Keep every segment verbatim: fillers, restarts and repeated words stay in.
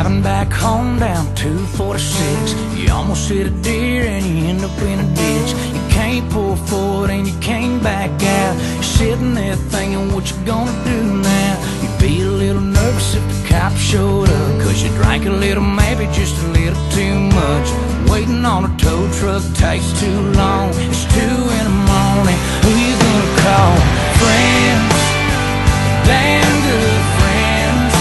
Driving back home down two forty-six, you almost hit a deer and you end up in a ditch. You can't pull forward and you can't back out. You're sitting there thinking what you gonna do now. You'd be a little nervous if the cops showed up, cause you drank a little, maybe just a little too much. Waiting on a tow truck takes too long. It's two in the morning, who you gonna call? Friends, damn good friends.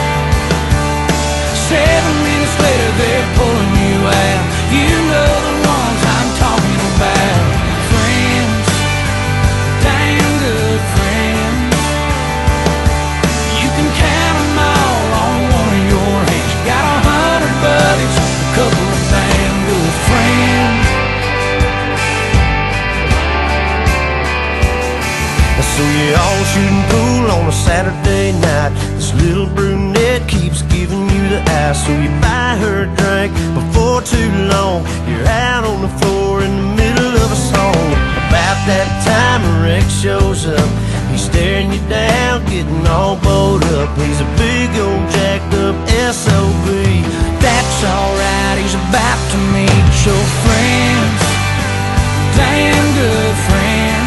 Seven minutes later they're pulling you out. You know the ones I'm talking about. Friends, damn good friends. You can count them all on one of your hands. You got a hundred buddies, a couple of damn good friends. So you're all shooting pool on a Saturday night. This little brunette keeps giving you the eye, so you buy her a drink. Before too long, you're out on the floor in the middle of a song. About that time a wreck shows up. He's staring you down, getting all bowled up. He's a big old jacked up S O B. That's alright, he's about to meet your friends. Damn good friends.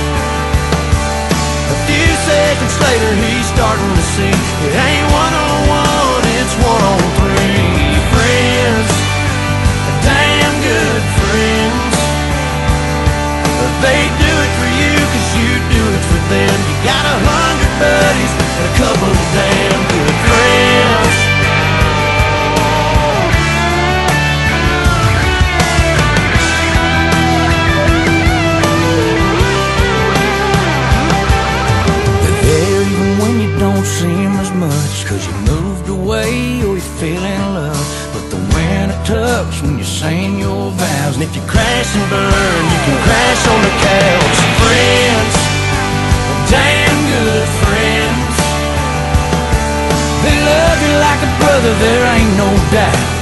A few seconds later he's starting to see it ain't one on one, it's one on three. Friends, damn good friends. They do it for you cause you do it for them. You got a hundred buddies and a couple of damn good friends. Don't seem as much cause you moved away or you're feeling love, but the winter tucks when you're saying your vows. And if you crash and burn, you can crash on the couch. Friends, damn good friends. They love you like a brother, there ain't no doubt.